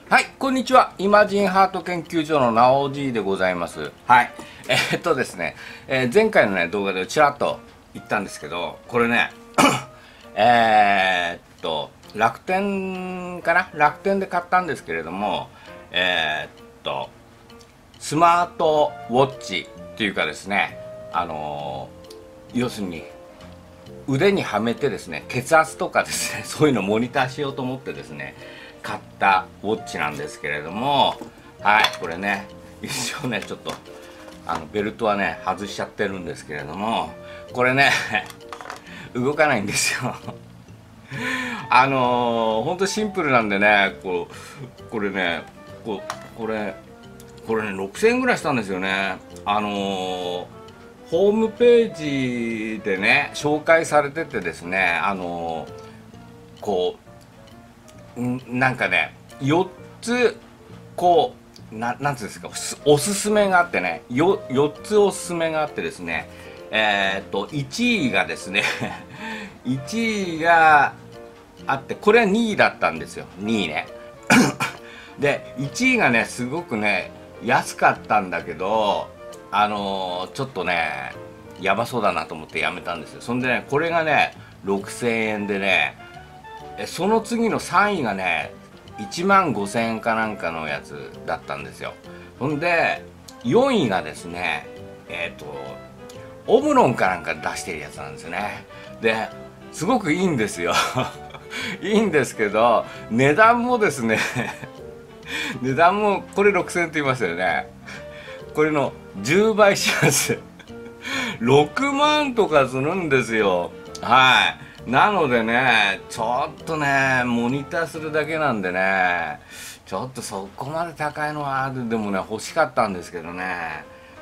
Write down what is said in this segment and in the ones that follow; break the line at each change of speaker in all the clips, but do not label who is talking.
はい、こんにちは。イマジンハート研究所のなおじいでございます。はい。ですね、前回のね、動画でちらっと言ったんですけど、これね、楽天かな、楽天で買ったんですけれども、スマートウォッチっていうかですね、要するに、腕にはめてですね、血圧とかですね、そういうのをモニターしようと思ってですね、買ったウォッチなんですけれども、はい、これね、一応ね、ちょっとベルトはね外しちゃってるんですけれども、これね動かないんですよほんとシンプルなんでね、これね、これね6000円ぐらいしたんですよね。ホームページでね紹介されててですね、なんかね4つなんつうんですか、おすすめがあってね、4つおすすめがあってですね、1位がですね1位があって、これは2位だったんですよ、2位ねで1位がねすごくね安かったんだけど、ちょっとねやばそうだなと思ってやめたんですよ。そんでね、これがね6000円でね、その次の3位がね1万5000円かなんかのやつだったんですよ。ほんで4位がですね、オムロンかなんか出してるやつなんですよね。ですごくいいんですよいいんですけど、値段もですね値段もこれ6000円って言いましたよね。これの10倍します6万とかするんですよ。はい。なのでね、ちょっとねモニターするだけなんでね、ちょっとそこまで高いのはでもね欲しかったんですけどね、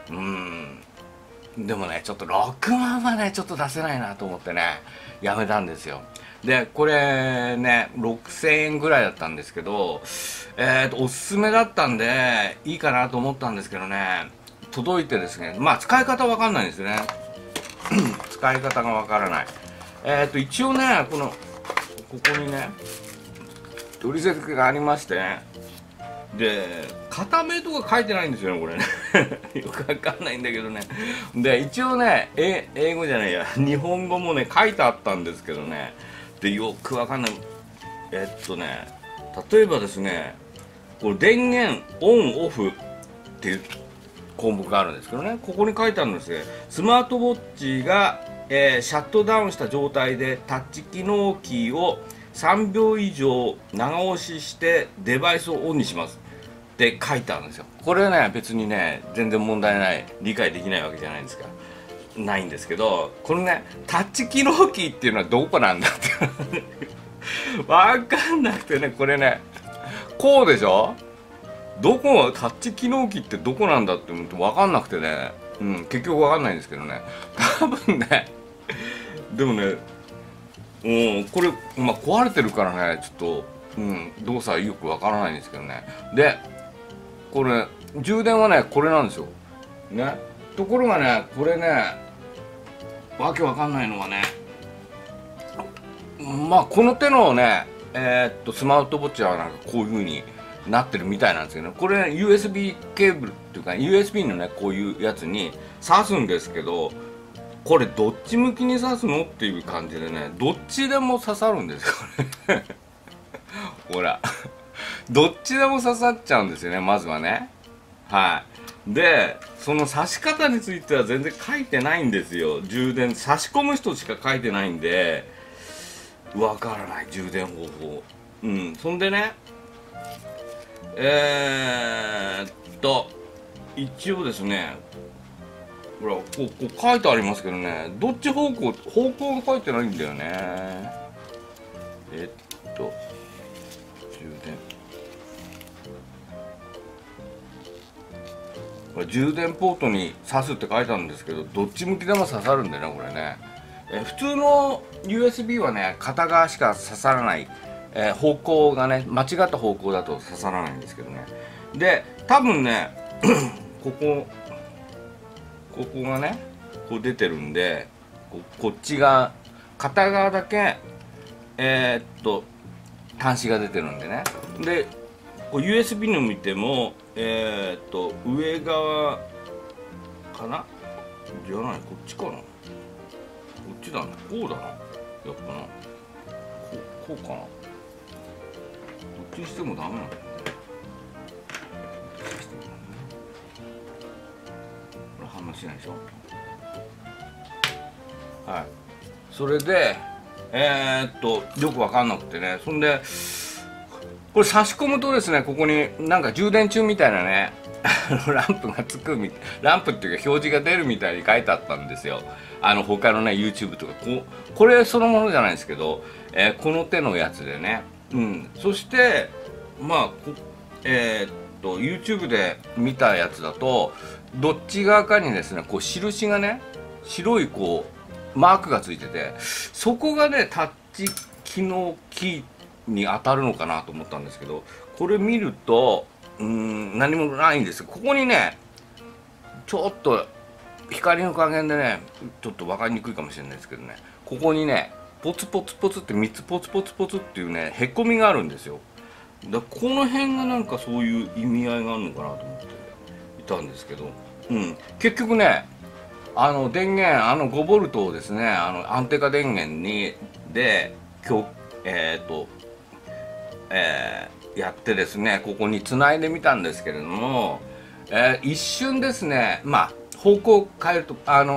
でもねちょっと6万はねちょっと出せないなと思ってねやめたんですよ。でこれね6000円ぐらいだったんですけど、おすすめだったんでいいかなと思ったんですけどね、届いてですね、まあ使い方わかんないんですよね使い方がわからない。一応ねここにね取説がありましてね、で片目とか書いてないんですよねこれねよくわかんないんだけどね。で一応ね英語じゃないや日本語もね書いてあったんですけどね、でよくわかんない。例えばですね、これ電源オンオフっていう項目があるんですけどね、ここに書いてあるんですね。スマートウォッチが、シャットダウンした状態でタッチ機能キーを3秒以上長押ししてデバイスをオンにしますって書いてあるんですよ。これね別にね全然問題ない、理解できないわけじゃないんですか、ないんですけど、このねタッチ機能キーっていうのはどこなんだってわかんなくてね、これねこうでしょ、どこタッチ機能機ってどこなんだって思って分かんなくてね、結局分かんないんですけどね、多分ねでもね、これ、まあ、壊れてるからねちょっと、動作はよく分からないんですけどね。でこれ充電はねこれなんですよね。ところがねこれねわけわかんないのはね、まあこの手のねスマートウォッチはなんかこういう風になってるみたいなんですけど、これ、ね、USB ケーブルっていうか USB のねこういうやつに挿すんですけど、これどっち向きに挿すのっていう感じでね、どっちでも刺さるんですよこれほらどっちでも刺さっちゃうんですよね、まずはね。はい。でその挿し方については全然書いてないんですよ。充電差し込む人しか書いてないんでわからない、充電方法。そんでね、一応ですね、ほらこう書いてありますけどね、どっち方向が書いてないんだよね。充電、これ充電ポートに挿すって書いてあるんですけど、どっち向きでも刺さるんでねこれね。普通の USB はね片側しか刺さらない、方向がね間違った方向だと刺さらないんですけどね。で多分ねここがねこう出てるんで、こっちが片側だけ端子が出てるんでね。でこう USB の見ても上側かなじゃない、こっちかな、こっちだね、こうだな、やっぱな、こうかな、どっちにしてもダメなんだよね、どっちにしてもダメね、これ反応しないでしょ。はい、それでよくわかんなくてね、そんでこれ差し込むとですね、ここになんか充電中みたいなねランプがつくランプっていうか表示が出るみたいに書いてあったんですよ。他のね YouTube とかこれそのものじゃないですけど、この手のやつでね、そしてまあYouTube で見たやつだとどっち側かにですねこう印がね白いこうマークがついてて、そこがねタッチ機能キーに当たるのかなと思ったんですけど、これ見ると何もないんです。ここにねちょっと光の加減でねちょっと分かりにくいかもしれないですけどね、ここにねポツポツポツって3つポツポツポツっていうねへこみがあるんですよ。だからこの辺がなんかそういう意味合いがあるのかなと思っていたんですけど、結局ね電源5ボルトをですねアンテカ電源でやってですねここにつないでみたんですけれども、一瞬ですね方向変えると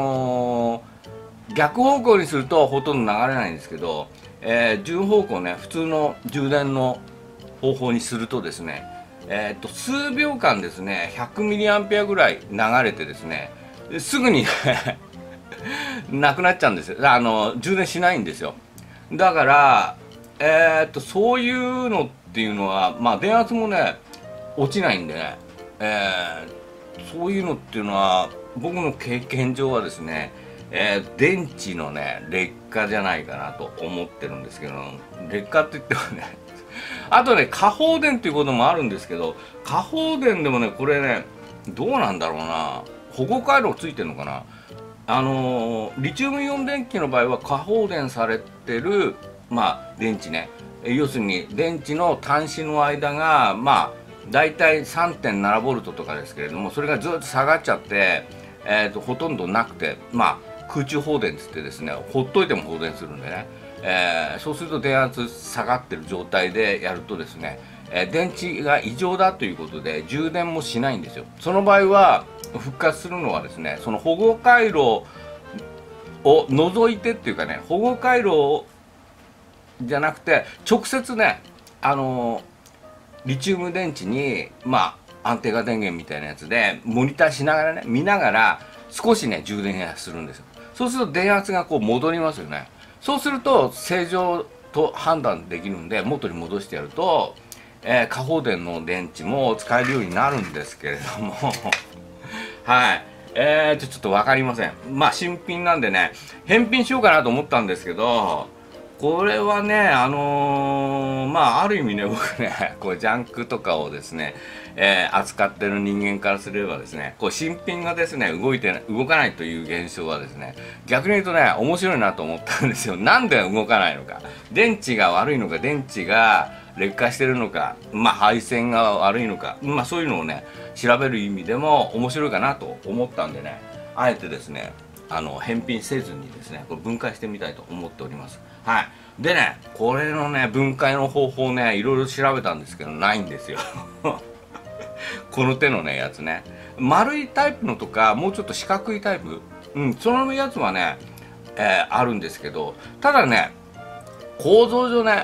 逆方向にするとほとんど流れないんですけど、順方向ね普通の充電の方法にするとですね数秒間ですね 100mA ぐらい流れてですねすぐになくなっちゃうんですよ。充電しないんですよ。だからそういうのっていうのは電圧もね落ちないんでね、そういうのっていうのは僕の経験上はですね、電池のね劣化じゃないかなと思ってるんですけど、劣化って言ってもねあとね過放電っていうこともあるんですけど、過放電でもねこれねどうなんだろうな、保護回路ついてるのかな。リチウムイオン電池の場合は過放電されてる電池ね、要するに電池の端子の間がだいたい 3.7V とかですけれども、それがずっと下がっちゃって、ほとんどなくて空中放電っつってですねほっといても放電するんでね、そうすると電圧下がってる状態でやるとですね、電池が異常だということで充電もしないんですよ。その場合は復活するのはですねその保護回路を除いてっていうかね、保護回路じゃなくて直接ねリチウム電池にアンテナ電源みたいなやつでモニターしながらね見ながら少しね充電するんですよ。そうすると電圧がこう戻りますよね。そうすると正常と判断できるんで元に戻してやると、過放電の電池も使えるようになるんですけれどもはい、ちょっと分かりません。新品なんでね返品しようかなと思ったんですけど、これはねある意味ね僕ねこうジャンクとかをですね、扱ってる人間からすればですねこう新品がですね動かないという現象はですね逆に言うとね面白いなと思ったんですよ。なんで動かないのか、電池が悪いのか電池が劣化してるのか配線が悪いのかそういうのをね調べる意味でも面白いかなと思ったんでね、あえてですね返品せずにですねこれ分解してみたいと思っております。はい。でねこれのね分解の方法ねいろいろ調べたんですけどないんですよこの手のねやつね、丸いタイプのとかもうちょっと四角いタイプそのやつはね、あるんですけど、ただね構造上ね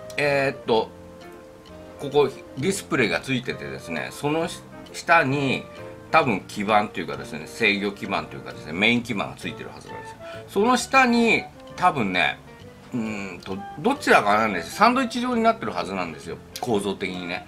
ここディスプレイがついててですねその下に多分基板というかですね制御基板というかですねメイン基板がついてるはずなんですよ。その下に多分ねどちらかなんです、サンドイッチ状になってるはずなんですよ構造的にね、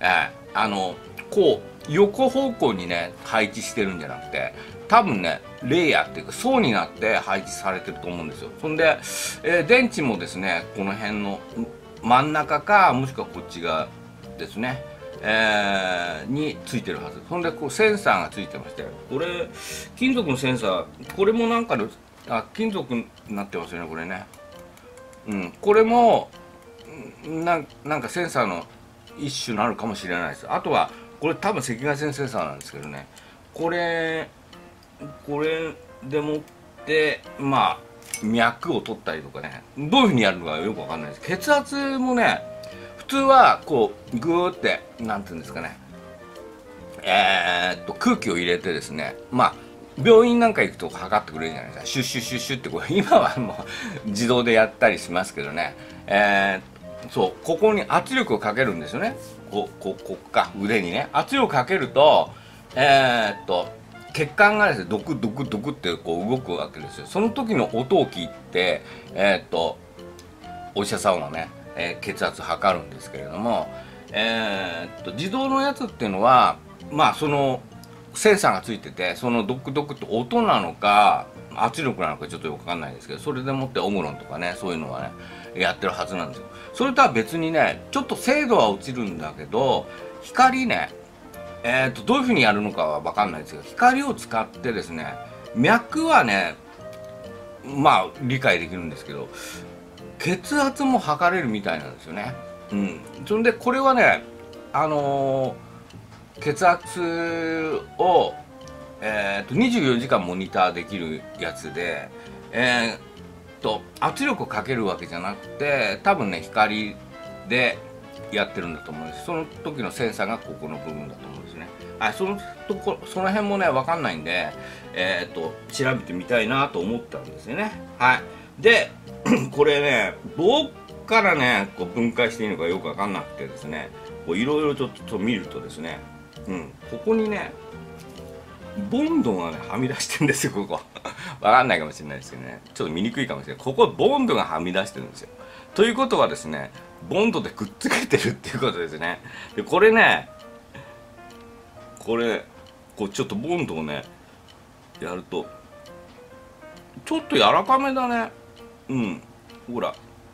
こう横方向にね配置してるんじゃなくて多分ねレイヤーっていうか層になって配置されてると思うんですよ。そんで、電池もですねこの辺の真ん中かもしくはこっち側ですね、についてるはず。そんでこうセンサーがついてまして、これ金属のセンサー、これもなんかの金属になってますよねこれね。これもなんかセンサーの一種なのかもしれないです。あとはこれ多分赤外線センサーなんですけどね、これでもってまあ脈を取ったりとかね、どういうふうにやるのかよくわかんないです。血圧もね、普通はこうグーってなんていうんですかね、空気を入れてですね、まあ病院なんか行くと測ってくれるじゃないですか。シュッシュッシュッシュッってこれ今はもう自動でやったりしますけどね、そうここに圧力をかけるんですよね。こっか腕にね圧力をかけると血管がですねドクドクドクってこう動くわけですよ。その時の音を聞いてお医者さんはね、血圧測るんですけれども、自動のやつっていうのはまあそのセンサーがついてて、そのドクドクって音なのか圧力なのかちょっとよくわかんないですけど、それでもってオムロンとかねそういうのはねやってるはずなんですよ。それとは別にねちょっと精度は落ちるんだけど、光ねどういうふうにやるのかは分かんないですけど、光を使ってですね脈はねまあ理解できるんですけど、血圧も測れるみたいなんですよね。それでこれはね血圧を、24時間モニターできるやつで、圧力をかけるわけじゃなくて多分ね光でやってるんだと思うんです。その時のセンサーがここの部分だと思うんですね。その辺もね分かんないんで、調べてみたいなと思ったんですよね。でこれねどっからねこう分解していいのかよく分かんなくてですね、いろいろちょっと見るとですね、ここにねボンドがねはみ出してるんですよ。ここ分かんないかもしれないですけどね、ちょっと見にくいかもしれない。ここボンドがはみ出してるんですよ。ということはですねボンドでくっつけてるっていうことですね。でこれねこうちょっとボンドをねやるとちょっと柔らかめだね。ほら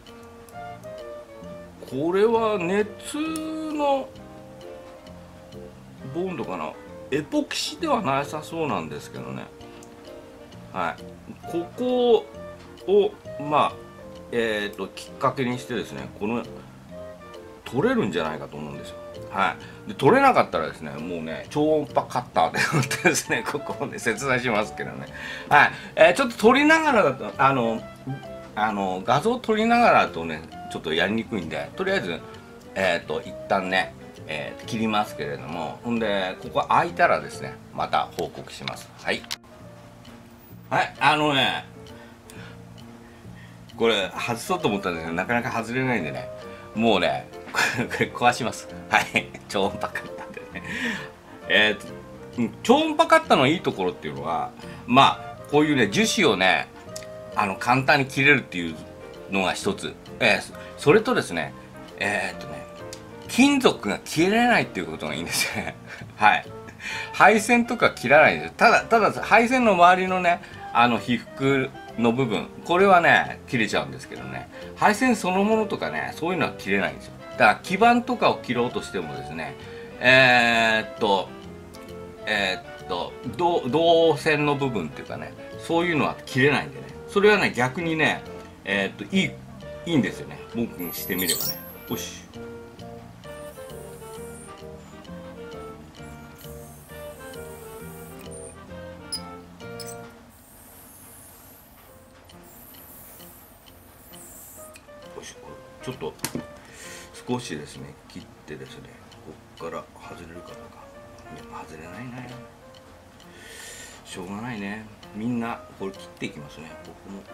これは熱のボンドかな、エポキシではなさそうなんですけどね。ここをまあきっかけにしてですねこの取れるんじゃないかと思うんですよ。で取れなかったらですねもうね超音波カッターで打ってですねここをね切断しますけどね。ちょっと撮りながらだと画像撮りながらだとねちょっとやりにくいんで、とりあえず一旦ね、切りますけれども、ほんでここ開いたらですねまた報告します。これ外そうと思ったんですけどなかなか外れないんでね、もうねこれ壊します。超音波カッターでね超音波カッターのいいところっていうのはまあこういうね樹脂をね簡単に切れるっていうのが一つ、それとですね金属が切れないっていうことがいいんですよね。配線とか切らないんです。ただ配線の周りのね被覆の部分これはね切れちゃうんですけどね、配線そのものとかねそういうのは切れないんですよ。だから基板とかを切ろうとしてもですね導線の部分っていうかねそういうのは切れないんでね、それはね逆にねいいんですよね、僕にしてみればね。よしちょっと少しですね切ってですねこっから外れるかどうか。外れないね、しょうがないね。みんなこれ切っていきますね。僕も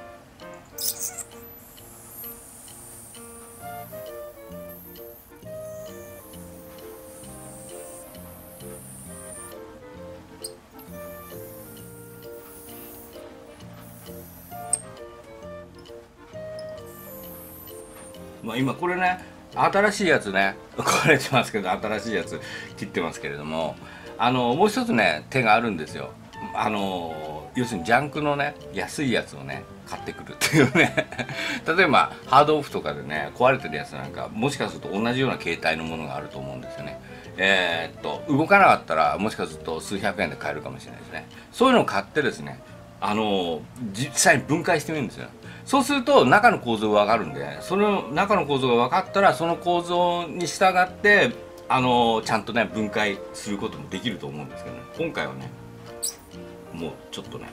今これね新しいやつね壊れてますけど新しいやつ切ってますけれども、もう一つね手があるんですよ。要するにジャンクのね安いやつをね買ってくるっていうね例えばハードオフとかでね壊れてるやつなんかもしかすると同じような形態のものがあると思うんですよね。動かなかったらもしかすると数百円で買えるかもしれないですね。そういうのを買ってですね実際に分解してみるんですよ。そうすると中の構造が分かるんで、その中の構造が分かったらその構造に従ってちゃんとね分解することもできると思うんですけどね、今回はねもうちょっとね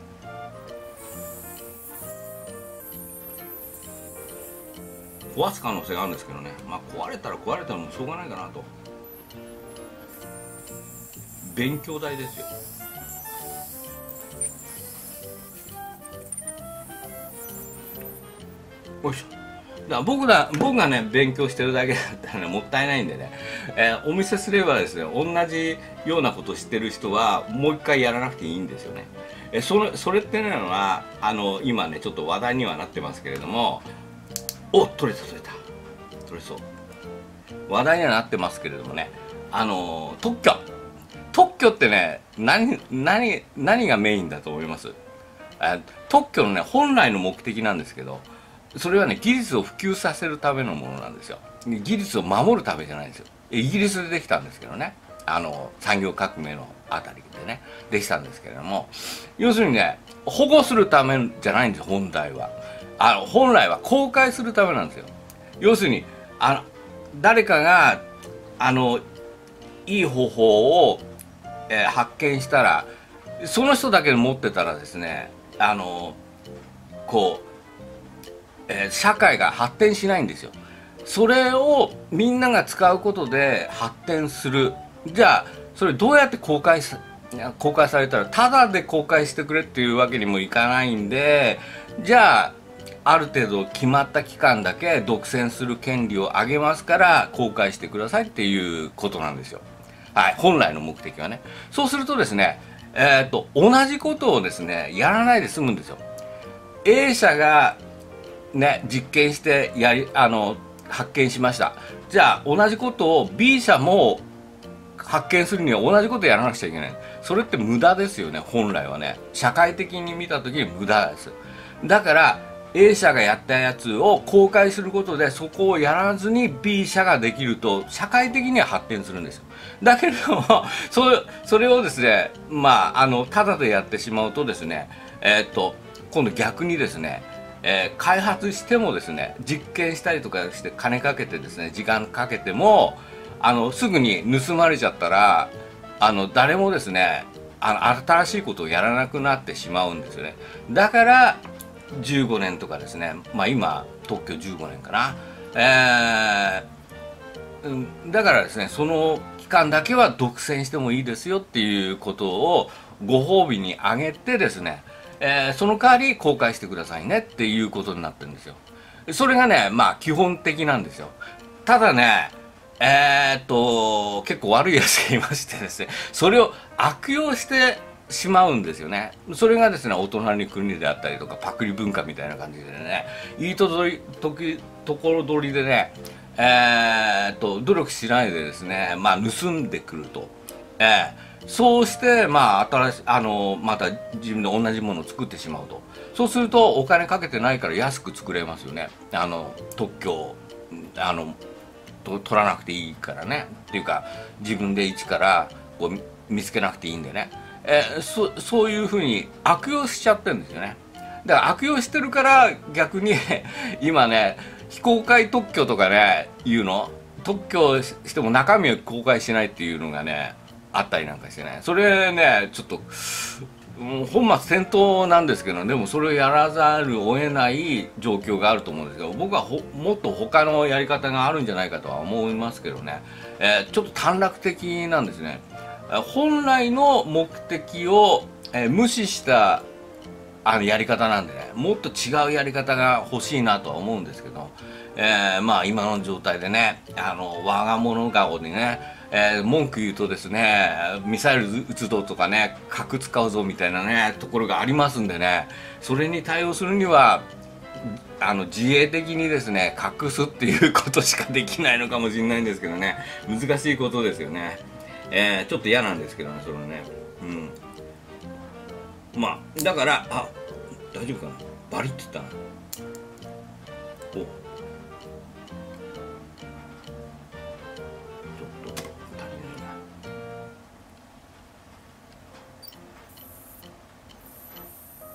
壊す可能性があるんですけどね、まあ壊れたら壊れたらもうしょうがないかなと。勉強代ですよ。よいしょ。だから僕がね勉強してるだけだったらねもったいないんでね、お見せすればですね同じようなことを知ってる人はもう一回やらなくていいんですよね。それっていうのは今ねちょっと話題にはなってますけれども、お、取れそう、話題にはなってますけれどもね、特許ってね何がメインだと思います？特許のね本来の目的なんですけど、それはね技術を普及させるためのものなんですよ。技術を守るためじゃないんですよ。イギリスでできたんですけどね、産業革命のあたりでねできたんですけれども、要するにね保護するためじゃないんですよ。本来は公開するためなんですよ。要するに誰かがいい方法を、発見したらその人だけ持ってたらですねこう、社会が発展しないんですよ。それをみんなが使うことで発展する。じゃあそれどうやって公開されたらタダで公開してくれっていうわけにもいかないんで、じゃあある程度決まった期間だけ独占する権利をあげますから公開してくださいっていうことなんですよ。はい、本来の目的はね。そうするとですね、同じことをですねやらないで済むんですよ。A 社がね実験して発見しました。じゃあ同じことを B 社も発見するには同じことやらなくちゃいけない。それって無駄ですよね。本来はね社会的に見た時に無駄です。だから A 社がやったやつを公開することでそこをやらずに B 社ができると社会的には発展するんですよ。だけれどもそれをですねただでやってしまうとですね今度逆にですね開発してもですね実験したりとかして金かけてですね時間かけてもすぐに盗まれちゃったら誰もですね新しいことをやらなくなってしまうんですよね。だから15年とかですね、今特許15年かな、だからですねその期間だけは独占してもいいですよっていうことをご褒美にあげてですね、その代わり公開してくださいねっていうことになってるんですよ。それがね基本的なんですよ。ただね結構悪いやつがいましてですね、それを悪用してしまうんですよね。それがですね、お隣の国であったりとか、パクリ文化みたいな感じでね、いいところ取りでね、努力しないでですね、盗んでくると。そうして、新しい、また自分で同じものを作ってしまうと。そうすると、お金かけてないから安く作れますよね。特許を、取らなくていいからね。っていうか、自分で一からこう見つけなくていいんでね。そういうふうに悪用しちゃってるんですよね。だから悪用してるから逆に今ね非公開特許とかねいうの特許しても中身を公開しないっていうのがねあったりなんかしてね、それねちょっと本末転倒なんですけど、でもそれをやらざるを得ない状況があると思うんですけど、僕はもっと他のやり方があるんじゃないかとは思いますけどね、ちょっと短絡的なんですね。本来の目的を、無視したやり方なんでね、もっと違うやり方が欲しいなとは思うんですけど、今の状態でね我が物顔にね、文句言うとですねミサイル撃つぞとかね核使うぞみたいなねところがありますんでね、それに対応するには自衛的にですね隠すっていうことしかできないのかもしれないんですけどね、難しいことですよね。ちょっと嫌なんですけどねそれね。だから大丈夫かな、バリって言ったな。お、ちょっと足りないな。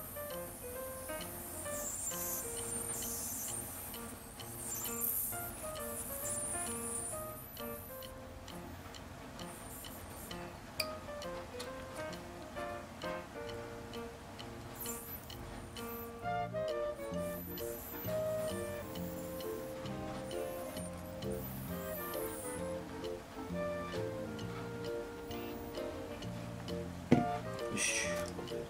よし、これで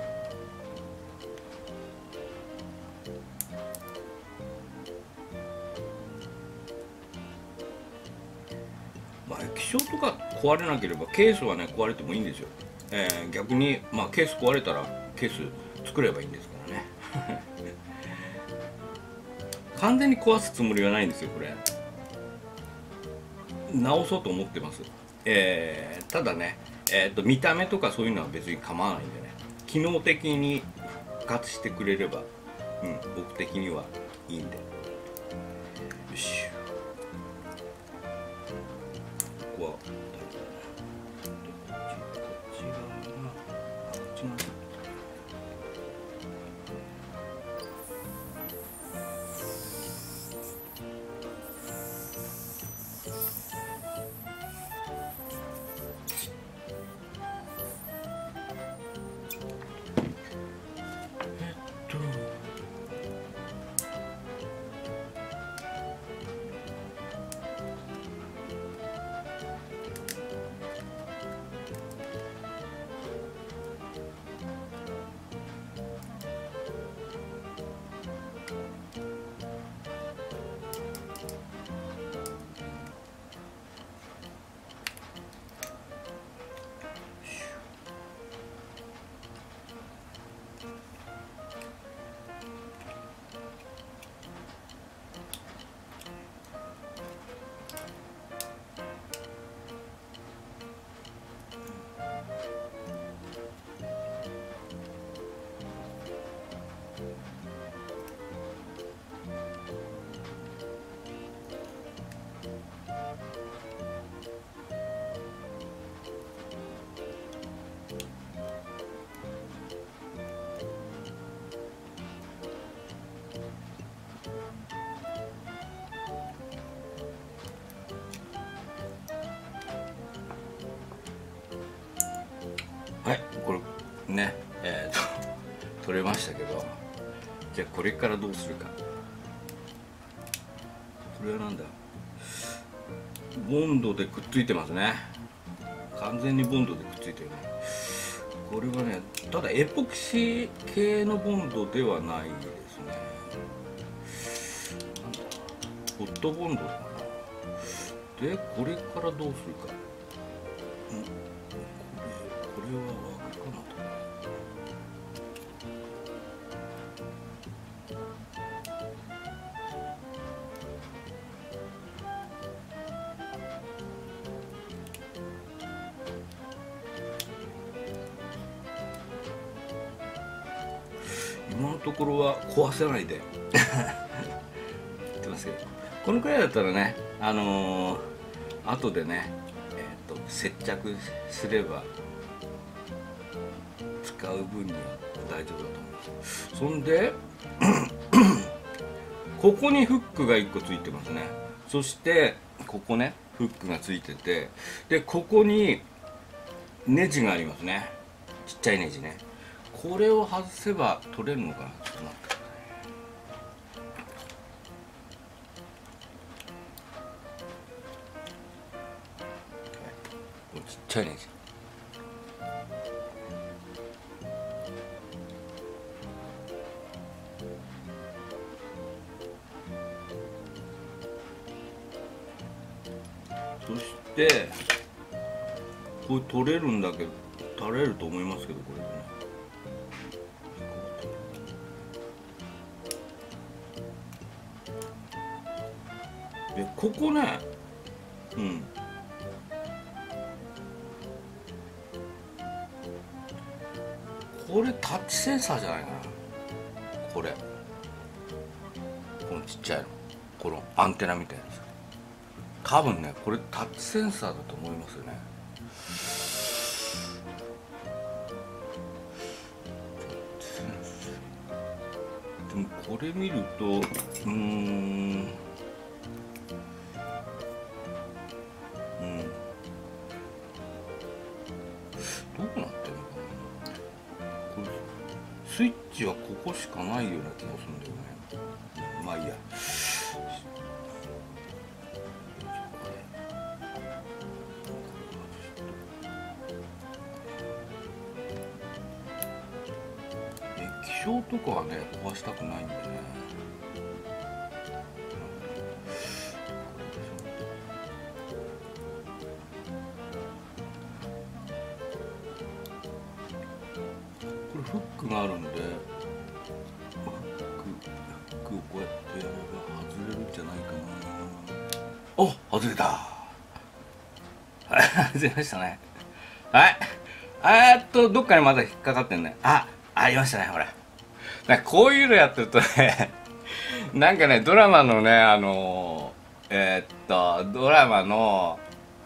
まあ液晶とか壊れなければケースはね壊れてもいいんですよ。逆にまあケース壊れたらケース作ればいいんですからね。完全に壊すつもりはないんですよこれ。直そうと思ってます。ただね、見た目とかそういうのは別に構わないんでね、機能的に復活してくれれば、僕的にはいいんで。よし、ここはこっち側がこっち側。はい、これね、取れましたけど、じゃあこれからどうするか。これはなんだ、ボンドでくっついてますね。完全にボンドでくっついてるね。これはね、ただエポキシー系のボンドではないですね。なんだ、ホットボンドかな。でこれからどうするか。これは輪っかなんだ。今のところは壊せないで言ってますけど、このくらいだったらね、後でね、接着すれば使う分には大丈夫だと思います。そんでここにフックが1個ついてますね。そしてここね、フックがついてて、でここにネジがありますね。ちっちゃいネジね。これを外せば取れるのかな。ちょっと待ってください。これちっちゃいネジ。そしてこれ取れるんだけど、取れると思いますけど、これね。でここね、これタッチセンサーじゃないかな。これこのちっちゃいの、このアンテナみたいなやつ、多分ねこれタッチセンサーだと思いますよね。でもこれ見るとどうなってんのかな。これスイッチはここしかないような気がするんだよね。まあいいや。 粧とかはね壊したくないんでね。これフックがあるんで、フックをこうやってやれば外れるんじゃないかな。お、外れた。はい、外れましたね。はい。どっかにまだ引っかかってんね。ありましたね、ほら。なんかこういうのやってるとね、なんかね、ドラマのね、ドラマの、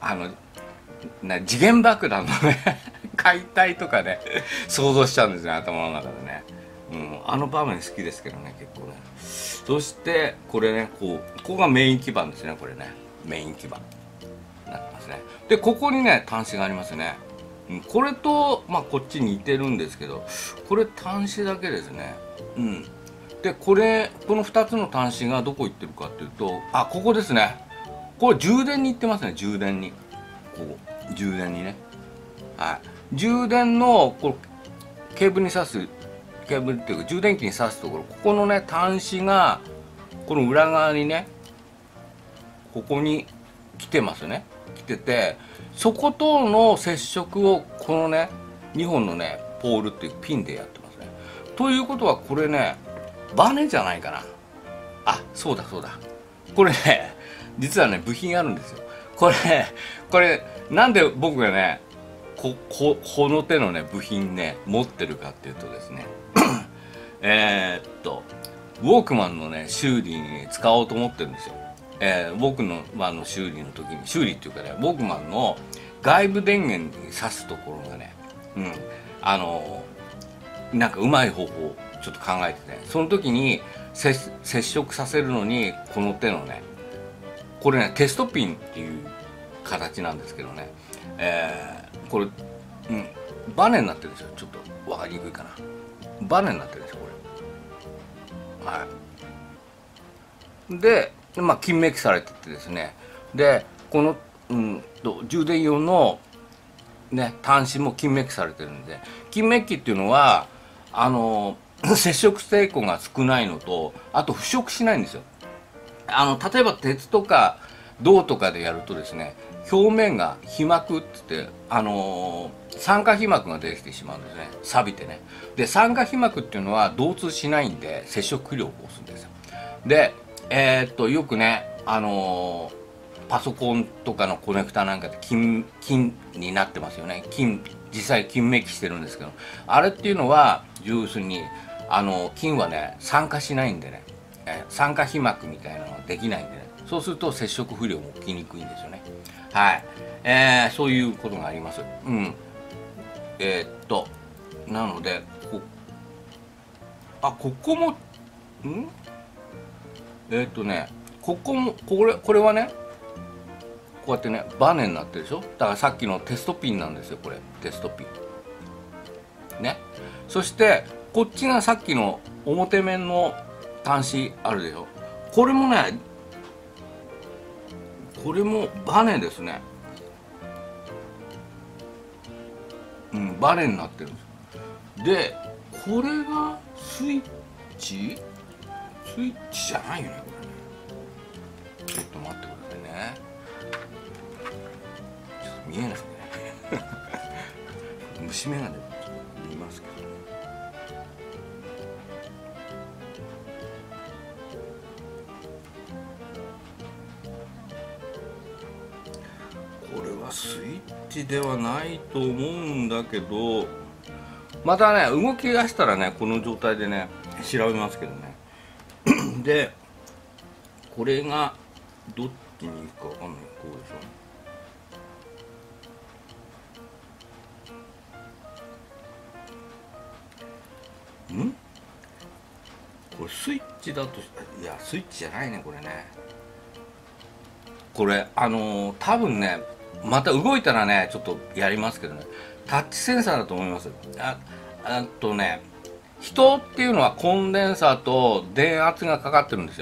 時限爆弾のね、解体とかね、想像しちゃうんですね、頭の中でね。うん、あの場面好きですけどね、結構ね。そして、これね、ここがメイン基板ですね、これね。メイン基板。なってますね。で、ここにね、端子がありますね。これと、まあ、こっち似てるんですけど、これ端子だけですね。うん。で、この2つの端子がどこ行ってるかっていうと、ここですね。これ充電に行ってますね、充電に。ここ、充電にね。はい。充電の、ケーブルに挿す、ケーブルっていうか、充電器に挿すところ、ここのね、端子が、この裏側にね、ここに来てますね。来てて、そことの接触をこのね2本のねポールっていうピンでやってますね。ということはこれねバネじゃないかな。そうだこれね実はね部品あるんですよ。これなんで僕がねこの手のね部品ね持ってるかっていうとですねウォークマンのね修理に使おうと思ってるんですよ。僕の、修理の時に修理っていうかねウォークマンの外部電源に挿すところがね、なんかうまい方法をちょっと考えてね、その時に接触させるのにこの手のねこれねテストピンっていう形なんですけどね、これ、バネになってるんですよ。ちょっと分かりにくいかな。バネになってるんですよこれ。はい。で金メッキされててですね、でこの、充電用の、ね、端子も金メッキされてるんで、金メッキっていうのは接触抵抗が少ないのと、あと腐食しないんですよ。例えば鉄とか銅とかでやるとですね、表面が皮膜って言って、酸化皮膜が出てきてしまうんですね、錆びてね。で酸化皮膜っていうのは導通しないんで接触不良を起こすんですよ。でよくね、パソコンとかのコネクタなんかで金になってますよね。実際金メッキしてるんですけど、あれっていうのは要するに金はね酸化しないんでね、酸化皮膜みたいなのができないんでね、そうすると接触不良も起きにくいんですよね。はい、そういうことがあります。なのでここもここもこれはねこうやってねバネになってるでしょ。だからさっきのテストピンなんですよ、これテストピンね。そしてこっちがさっきの表面の端子あるでしょ。これもねバネですね。バネになってるんです。でこれがスイッチじゃないよね、これね。ちょっと待ってくださいね。ちょっと見えないね虫眼鏡で見ますけどね。これはスイッチではないと思うんだけど、またね動き出したらねこの状態でね調べますけどねでこれがどっちに行くかわかんない。こうでしょ。これスイッチだと、いやスイッチじゃないねこれね。これ多分ねまた動いたらねちょっとやりますけどね、タッチセンサーだと思います。人っていうのはコンデンサーと電圧がかかってるんですよ。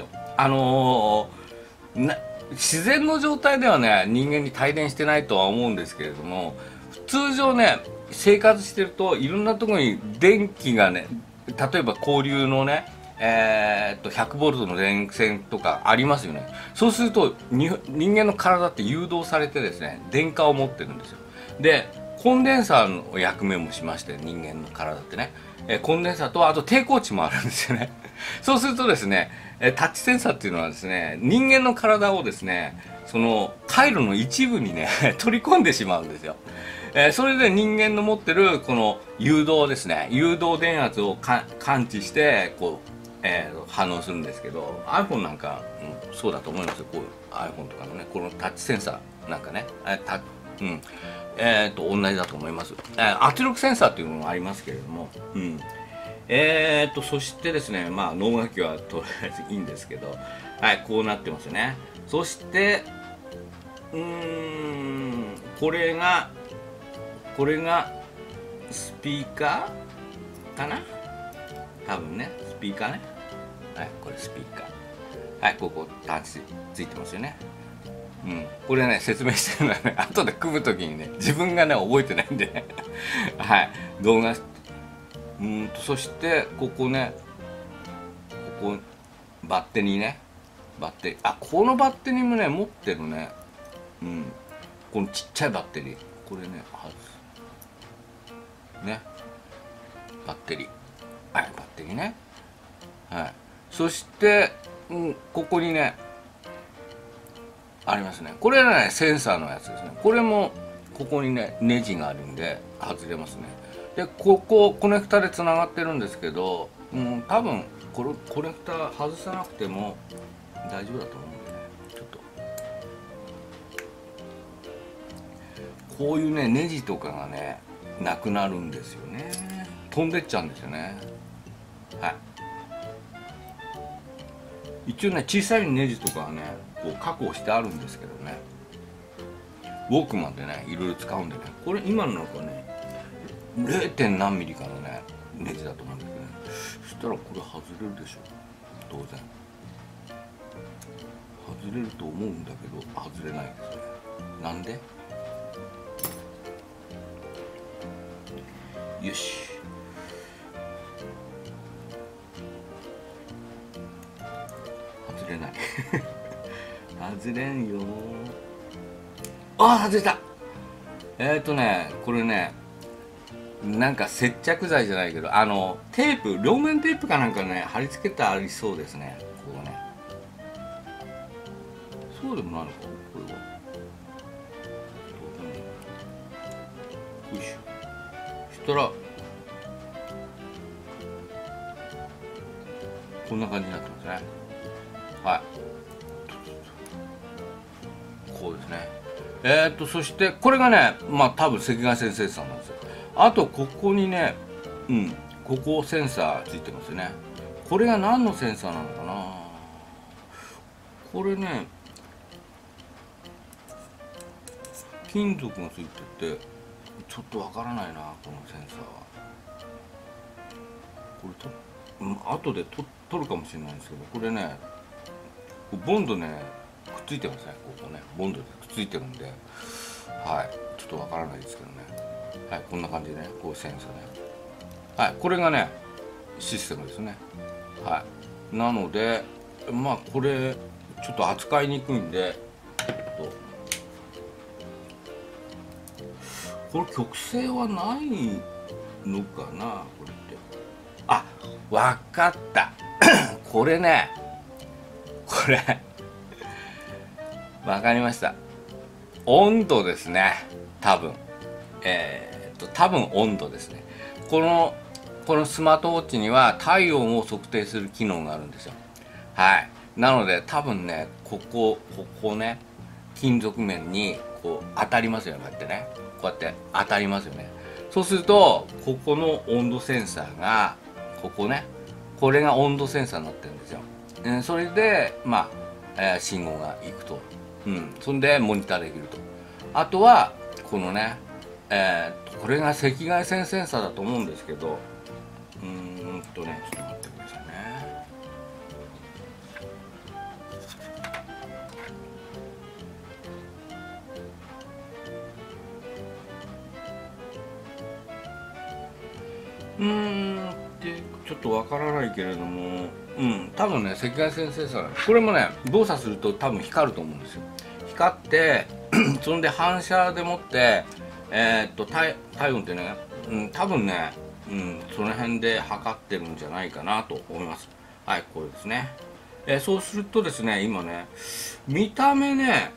自然の状態ではね人間に帯電してないとは思うんですけれども、通常ね生活してるといろんなところに電気がね例えば交流のね、100ボルトの電線とかありますよね。そうすると人間の体って誘導されてですね、電荷を持ってるんですよ。でコンデンサーの役目もしまして、人間の体ってね、コンデンサーとあと抵抗値もあるんですよね。そうするとですね、タッチセンサーっていうのはですね、人間の体をですね、その回路の一部にね取り込んでしまうんですよ。それで人間の持ってるこの誘導ですね、誘導電圧を感知してこう、反応するんですけど、 iPhone なんか、そうだと思いますよ。こういう iPhone とかのね、このタッチセンサーなんかね、同じだと思います。圧力センサーっていうのもありますけれども、そしてですね、まあ脳楽器はとりあえずいいんですけど、はい、こうなってますね。そしてこれがスピーカーかな、多分ね、スピーカーね。はい、これスピーカー。はい、ここタッチついてますよね。これね、説明してるのはね、後で組むときにね、自分がね覚えてないんでねはい、動画そしてここね、ここバッテリーね、バッテリー、このバッテリーもね持ってるね。このちっちゃいバッテリー、これね外すね、バッテリー、はい、バッテリーね。はい、そして、ここにねありますね。これはねセンサーのやつですね。これもここにねネジがあるんで外れますね。でここコネクタでつながってるんですけど、多分これコネクタ外さなくても大丈夫だと思うんでね、ちょっとこういうねネジとかがねなくなるんですよね。飛んでっちゃうんですよね。はい、一応ね小さいネジとかはねこう確保してあるんですけどね、ウォークマンでねいろいろ使うんでね、これ今のなんかね 0. 何ミリかのねネジだと思うんですけどね、そしたらこれ外れるでしょ、当然外れると思うんだけど外れないですね。なんで？よし、外れない外れんよ外れた。これねなんか接着剤じゃないけど、テープ、両面テープかなんかね貼り付けてありそうですね、ここね。そうでもないのかこれは。よいしょ、そしたらこんな感じになってますね。はい、こうですね。そしてこれがね、多分赤外線センサーなんですよ。あとここにね、ここセンサーついてますよね。これが何のセンサーなのかな。これね金属がついててちょっとわからないな、このセンサーは。これ後で取るかもしれないんですけど、これねボンドねくっついてますね。ここねボンドでくっついてるんで、はい、ちょっとわからないですけどね。はい、こんな感じでね、こうセンサーね。はい、これがねシステムですね。はい、なのでこれちょっと扱いにくいんで、これ曲線はないのかな、これって。わかったこれね、これわかりました。温度ですね、多分。多分温度ですね。このスマートウォッチには体温を測定する機能があるんですよ。はい。なので多分ね、ここね、金属面にこう当たりますよね、こうやってね。こうやって当たりますよね。そうすると、ここの温度センサーが、ここね、これが温度センサーになってるんですよ。それで、信号がいくと。そんでモニターできると。あとは、このね、これが赤外線センサーだと思うんですけど、ちょっと待ってくださいね。でちょっとわからないけれども、多分ね赤外線センサー、これもね動作すると多分光ると思うんですよ。光ってそんで反射でもって体温ってね、多分ね、その辺で測ってるんじゃないかなと思います。はい、これですね。そうするとですね、今ね見た目ね、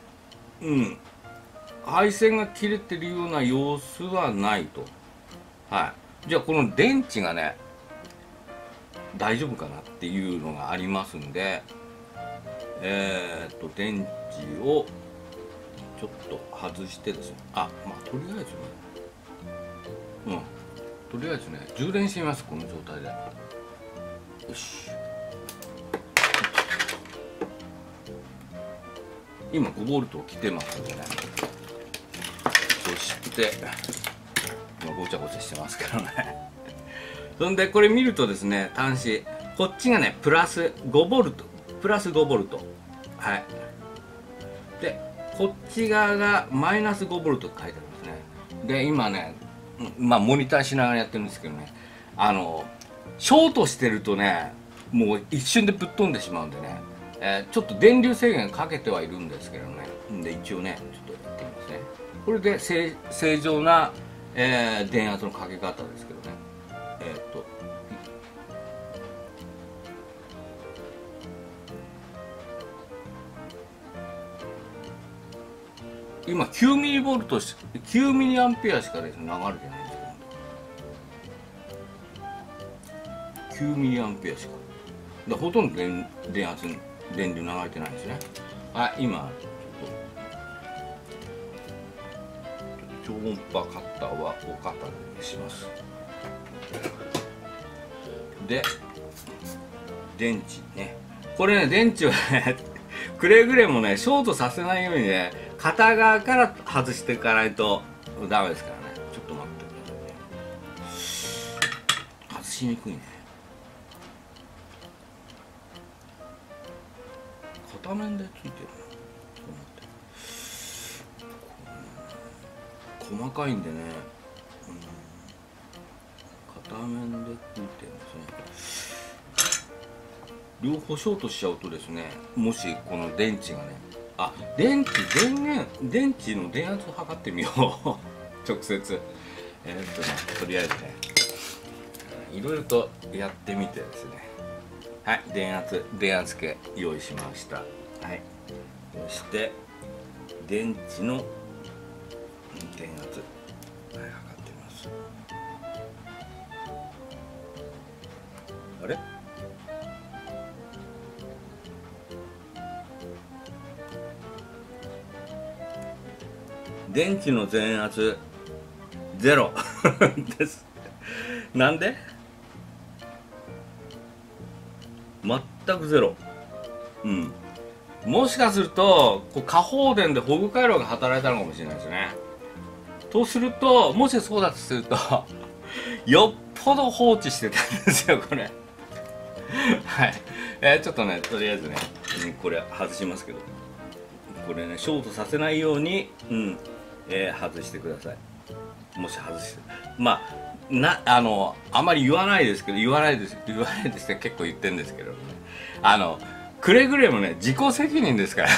配線が切れてるような様子はないと。はい、じゃあこの電池がね大丈夫かなっていうのがありますんで、電池をちょっと外してですね、まあとりあえずね、とりあえずね充電してみます。この状態でよし。今5ボルト来てますんでね、そしてごちゃごちゃしてますけどねそんでこれ見るとですね、端子こっちがねプラス5ボルト、はい、でこっち側がマイナス5ボルトって書いてありますね。で今ね、モニターしながらやってるんですけどね、ショートしてるとねもう一瞬でぶっ飛んでしまうんでね、ちょっと電流制限かけてはいるんですけどね、で一応ねちょっとやってみますね。これで正常な、電圧のかけ方ですけどね、今9ミリボルト9ミリアンペアしかですね流れてないんですけど、9ミリアンペアしかだ、ほとんど電流流れてないですね。はい、今超音波カッターはお片付けします。で電池ね、これね電池はねくれぐれもねショートさせないようにね片側から外していかないとダメですからね。ちょっと待ってくださいね、外しにくいね。片面でついてる、細かいんでね、片面でついてるんですね。両方ショートしちゃうとですね、もしこの電池がね、電池の電圧を測ってみよう直接とりあえずねいろいろとやってみてですね、はい、電圧計用意しました。はい、そして電池の電圧、はい、測ってみます。あれ、電池の電圧0ですなんで全くゼロ。もしかすると過放電で保護回路が働いたのかもしれないですね。とすると、もしそうだとするとよっぽど放置してたんですよこれはい、ちょっとねとりあえずねこれ外しますけど、これねショートさせないように外してください。もし外して、あまり言わないですけど、言わないですって結構言ってるんですけどね、くれぐれもね自己責任ですから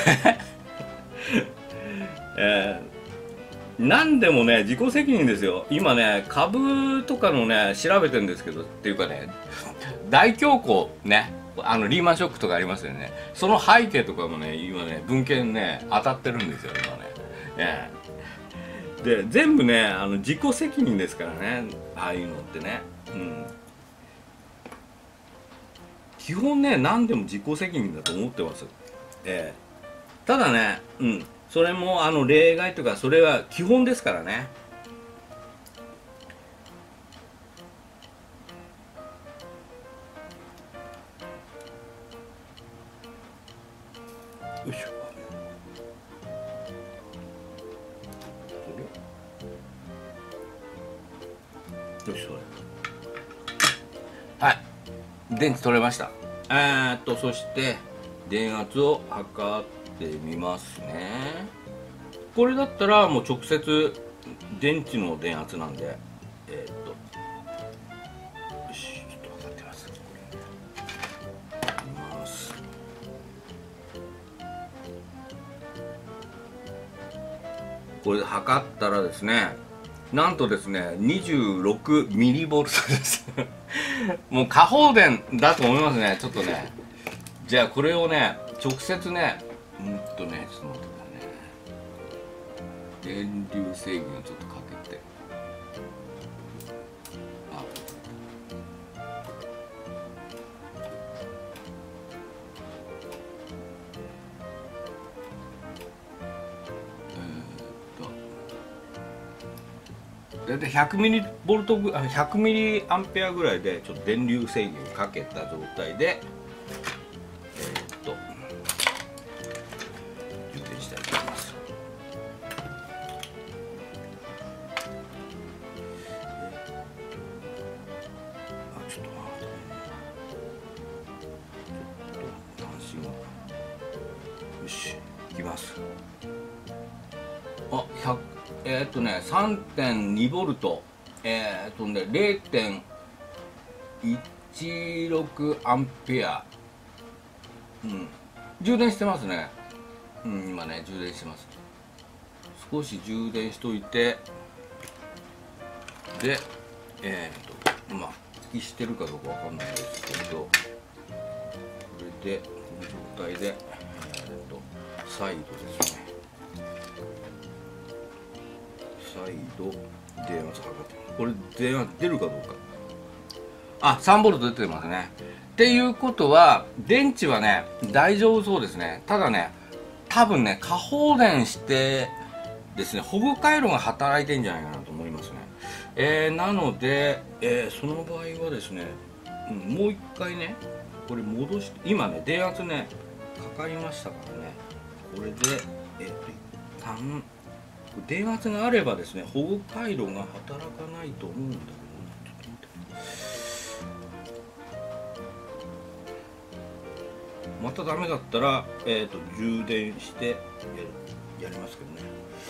何でもね自己責任ですよ。今ね株とかのね調べてるんですけど、っていうかね大恐慌ね、リーマンショックとかありますよね。その背景とかもね今ね文献ね当たってるんですよ今ね。で全部ね自己責任ですからね、ああいうのってね、基本ね何でも自己責任だと思ってます。ただね、それも例外とかそれは基本ですからね。よいしょ。よし、それ。はい、電池取れました。そして電圧を測ってみますね。これだったらもう直接電池の電圧なんで、よし、ちょっと測ってみます。 これで測ったらですね、なんとですね26ミリボルトですもう過放電だと思いますね。ちょっとね、じゃあこれをね直接ねちょっと待ってくださいね、電流制御をちょっとかけて、大体100ミリボルト100ミリアンペアぐらいでちょっと電流制御をかけた状態で充電したいと思います。ちょっと待ってね、ちょっと端がよし、いきます。3.2 ボルト、0.16 アンペア、充電してますね。今ね充電してます。少し充電しといて、でまあ息してるかどうかわかんないですけど、これでこの状態で再度ですね、再度電圧測って、これ電圧出るかどうか、3ボルト出てますね。っていうことは電池はね大丈夫そうですね。ただね多分ね過放電してですね保護回路が働いてんじゃないかなと思いますね。なので、その場合はですね、もう一回ねこれ戻して、今ね電圧ねかかりましたからね、これで一旦電圧があればですね保護回路が働かないと思うんだけど、ちょっと待って、またダメだったら充電してやりますけどね。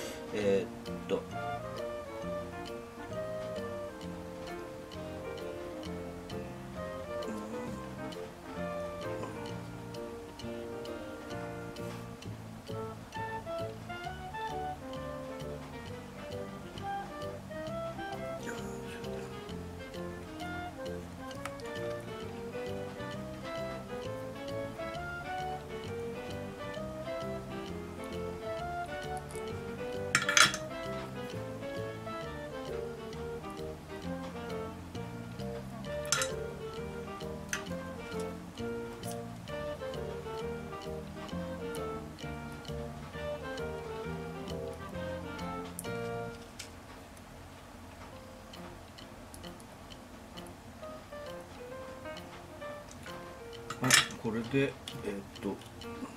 これで電圧をもう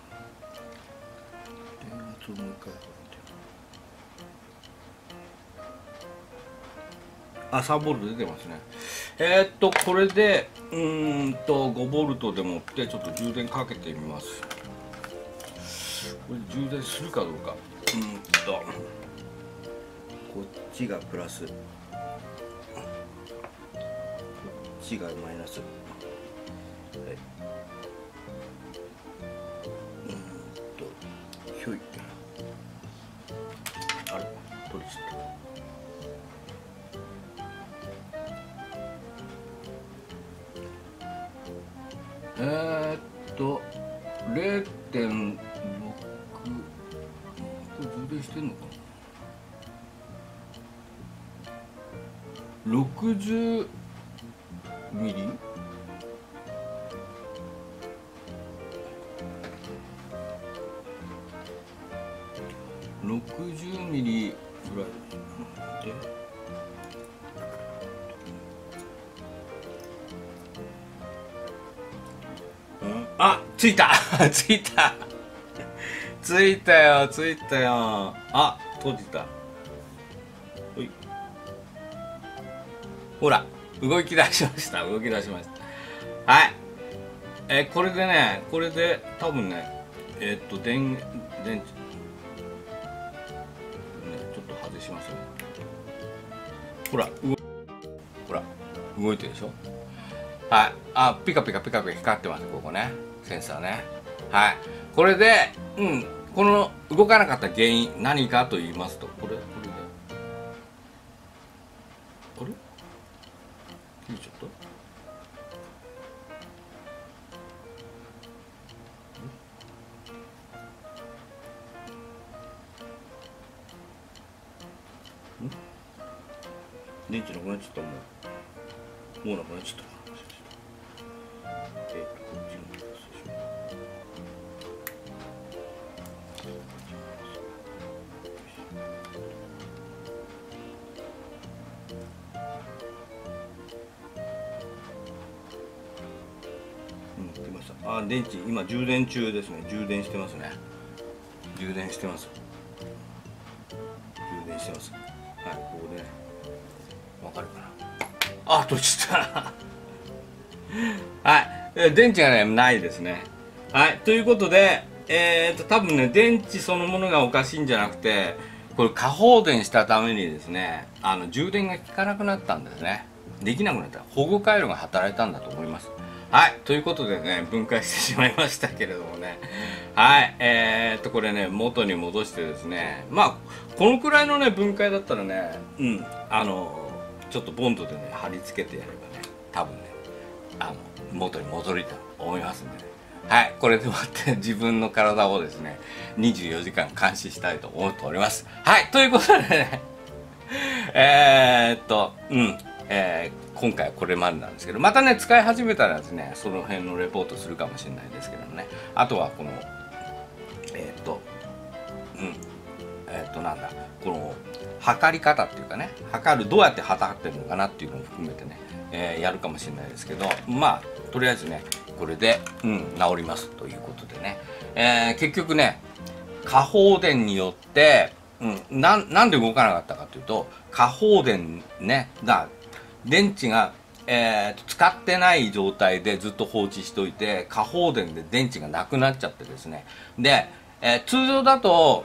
一回測って、3ボルト出てますね。これで5ボルトでもってちょっと充電かけてみます。これ充電するかどうか。こっちがプラス、こっちがマイナス。ひょい、あれ取りちゃった。0.6、これ充電してんのかな。60ミリ60ミリぐらいで、ついたついたついたよ、ついたよ。閉じた。ほら動き出しました、動き出しました。はい、これでね、これで多分ね電池ね、ちょっと外しますよ。ほら動いてるでしょ。はい、ピカピカピカピカ光ってます、ここね、センサーね。はい、これでこの動かなかった原因何かと言いますと、これあれ切れちゃった？電池なくなっちゃった。もうなくなっちゃった。こっちに出ました。電池今充電中ですね。充電してますね。充電してます。充電してます。はい、ここでわかるかな。取れちゃったはい、電池がねないですね。はい、ということで多分ね電池そのものがおかしいんじゃなくて、これ過放電したためにですね充電が効かなくなったんですね。できなくなった。保護回路が働いたんだと思います。はい、ということでね分解してしまいましたけれどもね、はいこれね元に戻してですね、まあこのくらいのね分解だったらねちょっとボンドでね貼り付けてやればね多分ね元に戻りと思いますんでね。はい、これでもって自分の体をですね24時間監視したいと思っております。はい、ということでね今回はこれまでなんですけど、またね使い始めたらですねその辺のレポートするかもしれないですけどもね。あとはこのなんだこの測り方っていうかね、どうやって測ってるのかなっていうのを含めてね、やるかもしれないですけど、まあとりあえずねこれで、治りますということでね、結局ね過放電によって、なんで動かなかったかというと、過放電ね電池が、使ってない状態でずっと放置しといて過放電で電池がなくなっちゃってですね、で、通常だと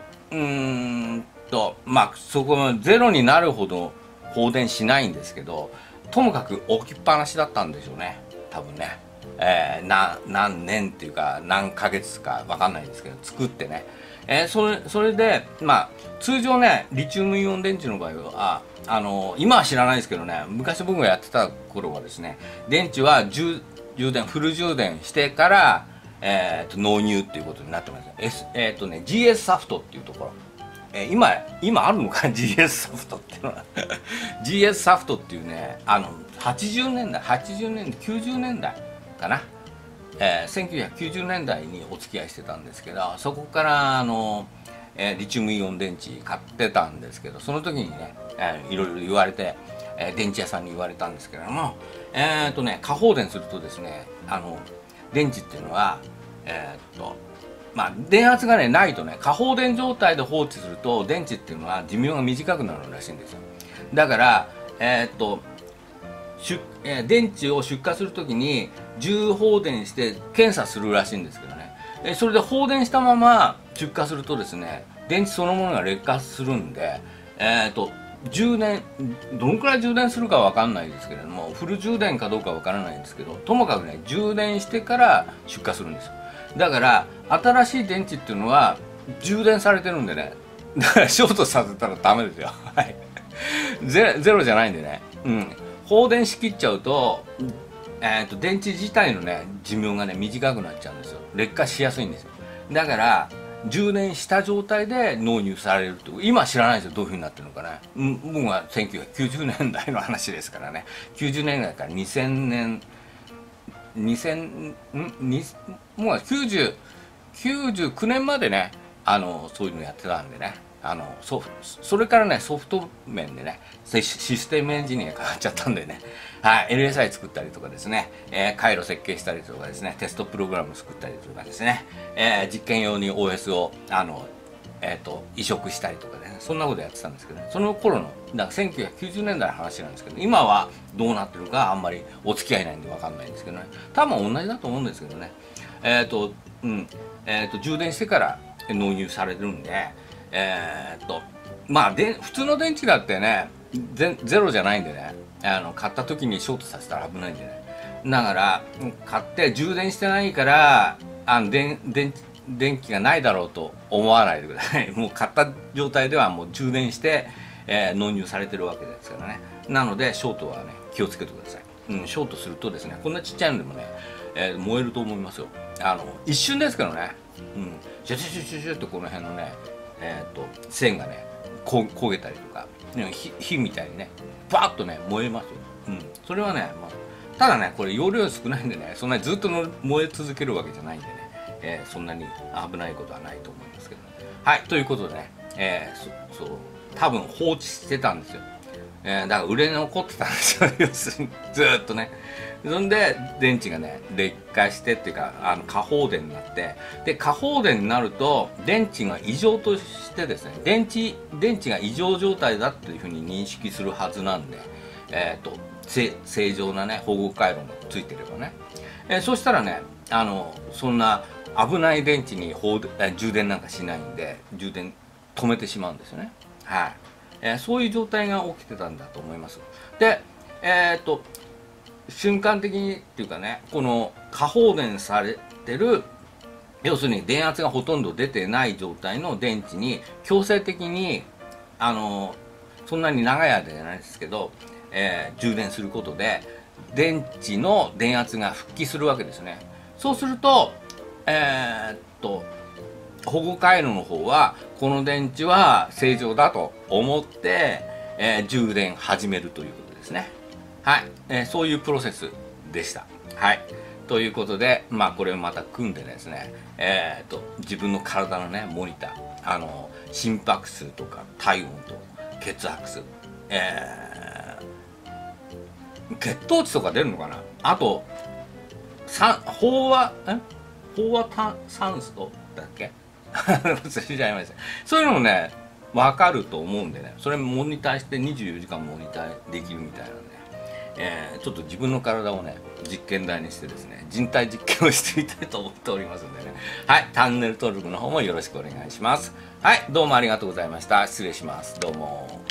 まあそこのゼロになるほど放電しないんですけど、ともかく置きっぱなしだったんでしょうね多分ね、何年っていうか何ヶ月か分かんないんですけど作ってね、それでまあ通常ねリチウムイオン電池の場合は今は知らないですけどね、昔僕がやってた頃はですね電池はフル充電してから納入っていうことになってます。GS サフトっていうところ、今あるのかなGS サフトっていうのはGS サフトっていうね80年代90年代かな、1990年代にお付き合いしてたんですけど、そこからリチウムイオン電池買ってたんですけど、その時にね、いろいろ言われて、電池屋さんに言われたんですけれども、過放電するとですね電池っていうのはまあ電圧がねないとね、過放電状態で放置すると電池っていうのは寿命が短くなるらしいんですよ。だから電池を出荷するときに重放電して検査するらしいんですけどね、それで放電したまま出荷するとですね電池そのものが劣化するんで、充電どのくらい充電するかわかんないですけれども、フル充電かどうかわからないんですけど、ともかくね充電してから出荷するんですよ。だから新しい電池っていうのは充電されてるんでね、だからショートさせたらダメですよはいゼロじゃないんでね、放電しきっちゃうと、電池自体のね寿命がね短くなっちゃうんですよ。劣化しやすいんですよ。だから充電した状態で納入されると、今知らないですよどういう風になってるのかね、僕は1990年代の話ですからね、90年代から2000年もう99年までねそういうのやってたんでね、それからねソフト面でねシステムエンジニアに変わっちゃったんでね、はい、LSI 作ったりとかですね、回路設計したりとかですね、テストプログラム作ったりとかですね、実験用に OS を移植したりとかね、そんなことやってたんですけどね、その頃のだから1990年代の話なんですけど、今はどうなってるかあんまりお付き合いないんで分かんないんですけどね、多分同じだと思うんですけどね、充電してから納入されるんで、まあ普通の電池だってねゼロじゃないんでね、買った時にショートさせたら危ないんでね、だから買って充電してないから電気がないだろうと思わないでくださいもう買った状態ではもう充電して、 納入されてるわけですからね。なのでショートはね気をつけてください。ショートするとですね、こんなちっちゃいのでもね、燃えると思いますよ。一瞬ですけどね、シュシュシュシュシュってこの辺のね、線がね焦げたりとか、火みたいにねバーッとね燃えますよ。それはね、ただねこれ容量少ないんでね、そんなにずっと燃え続けるわけじゃないんでね、そんなに危ないことはないと思いますけど、はい、ということでね、多分放置してたんですよ。だから売れ残ってたんですよ要するにずーっとね。そんで電池がね劣化してっていうか過放電になって、で過放電になると電池が異常としてですね、電池が異常状態だっていうふうに認識するはずなんで、正常なね保護回路がついてればね、そしたらねそんな危ない電池に充電なんかしないんで、充電止めてしまうんですよね。はい、そういう状態が起きてたんだと思います。で瞬間的にっていうかね、この過放電されてる、要するに電圧がほとんど出てない状態の電池に強制的にそんなに長い間じゃないですけど、充電することで電池の電圧が復帰するわけですね。そうすると保護回路の方はこの電池は正常だと思って、充電始めるということですね。はい、そういうプロセスでした。はい、ということで、これをまた組んでですね、自分の体のねモニター、心拍数とか体温と血圧、血糖値とか出るのかな、あと飽和酸素だっけ忘れちゃいました。そういうのもね分かると思うんでね、それモニターして24時間モニターできるみたいなんで、ちょっと自分の体をね実験台にしてですね、人体実験をしてみたいと思っておりますんでね、はい、チャンネル登録の方もよろしくお願いします。はい、どうもありがとうございました。失礼します。どうも。